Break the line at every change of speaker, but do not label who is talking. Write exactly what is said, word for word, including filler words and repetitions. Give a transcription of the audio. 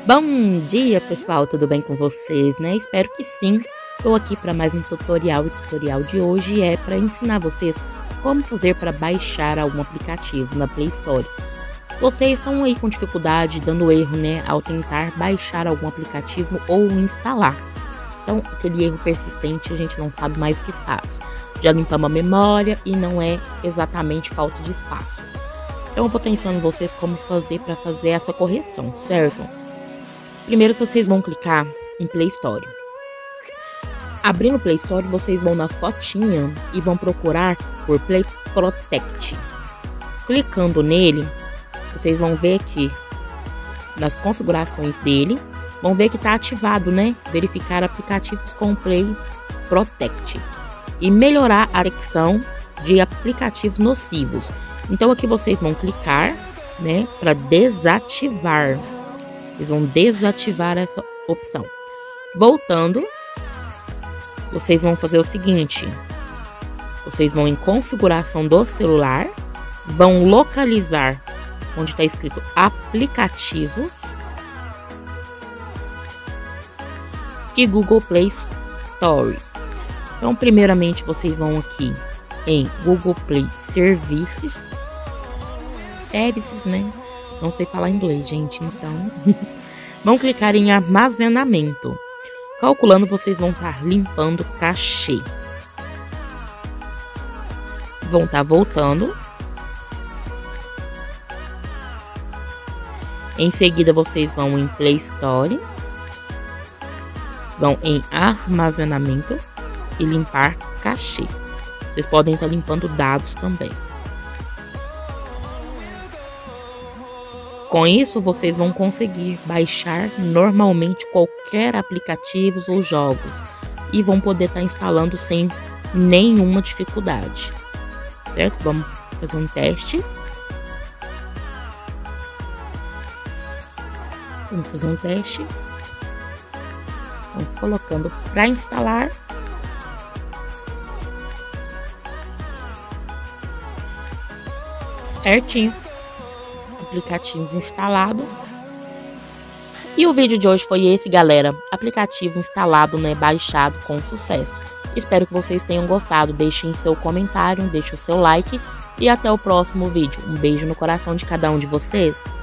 Bom dia, pessoal, tudo bem com vocês, né? Espero que sim. Estou aqui para mais um tutorial e o tutorial de hoje é para ensinar vocês como fazer para baixar algum aplicativo na Play Store. Vocês estão aí com dificuldade, dando erro, né, ao tentar baixar algum aplicativo ou instalar. Então, aquele erro persistente, a gente não sabe mais o que faz. Já limpamos a memória e não é exatamente falta de espaço. Então, eu vou estar ensinando vocês como fazer para fazer essa correção, certo? Primeiro vocês vão clicar em Play Store. Abrindo o Play Store, vocês vão na fotinha e vão procurar por Play Protect. Clicando nele, vocês vão ver aqui nas configurações dele, vão ver que está ativado, né? Verificar aplicativos com Play Protect e melhorar a detecção de aplicativos nocivos. Então aqui vocês vão clicar, né, para desativar. Vocês vão desativar essa opção. Voltando, vocês vão fazer o seguinte. Vocês vão em configuração do celular, vão localizar onde está escrito aplicativos e Google Play Store. Então, primeiramente, vocês vão aqui em Google Play Services, Services, né? Não sei falar inglês, gente, então vão clicar em armazenamento. Calculando, vocês vão estar limpando cachê. Vão estar voltando. Em seguida, vocês vão em Play Store. Vão em armazenamento e limpar cachê. Vocês podem estar limpando dados também. Com isso, vocês vão conseguir baixar normalmente qualquer aplicativo ou jogos e vão poder estar instalando sem nenhuma dificuldade, certo? Vamos fazer um teste. Vamos fazer um teste. Então, colocando para instalar. Certinho. Aplicativo instalado. E o vídeo de hoje foi esse, galera. Aplicativo instalado, né, baixado com sucesso. Espero que vocês tenham gostado. Deixem seu comentário, deixe o seu like e até o próximo vídeo. Um beijo no coração de cada um de vocês.